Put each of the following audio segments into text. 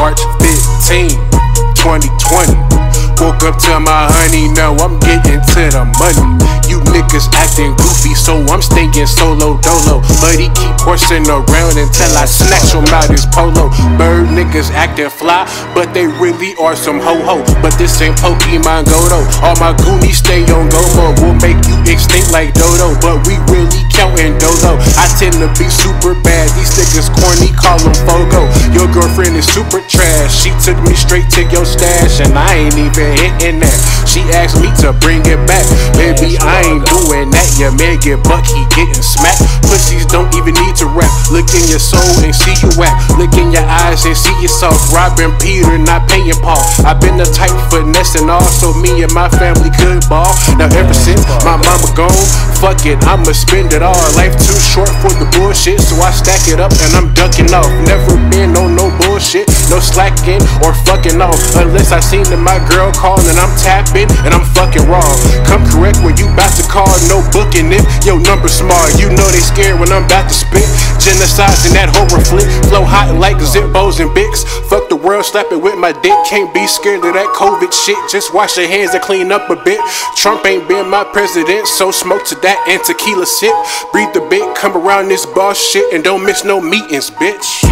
March 15, 2020. Woke up to my honey, now I'm getting to the money. You niggas acting goofy, so I'm staying solo dolo. But he keep horsing around until I snatch him out his polo. Bird niggas acting fly, but they really are some ho-ho. But this ain't Pokemon Go though. All my goonies stay on go mode. We'll make you extinct like Dodo, but we really counting dodo. I tend to be super bad, these niggas corny, call them Fogo. Your girlfriend is super trash, she took me straight to your stash, and I ain't even hitting that. She asked me to bring it back. Baby, I ain't doing that. Your man get buck, he getting smacked. Pussies don't even need to rap. Look in your soul and see you act. Look in your eyes and see yourself. Robbing Peter, not paying Paul. I've been the type finessing all, so me and my family could ball. Now ever since my mama gone, fuck it, I'ma spend it all. Life too short for the bullshit, so I stack it up and I'm ducking off. Never been on no bullshit, no slacking or fucking off. Unless I seen that my girl calling and I'm tapping and I'm fucking wrong. Come correct when you bout to call, no booking if your number small. You know they scared when I'm about to spit. Genocides in that horror flick. Flow hot like Zippos and Bix. Fuck the world, slap it with my dick. Can't be scared of that COVID shit. Just wash your hands and clean up a bit. Trump ain't been my president, so smoke to that and tequila sip. Breathe the bit, come around this boss shit and don't miss no meetings, bitch.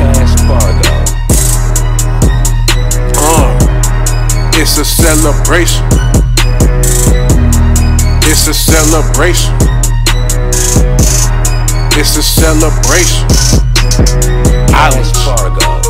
It's a celebration. It's a celebration. It's a celebration. Island Fargo.